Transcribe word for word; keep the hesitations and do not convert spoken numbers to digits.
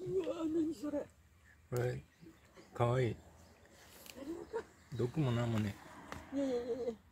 うわ、何それ。 これかわいい。毒もなんもね。 いやいやいやいや。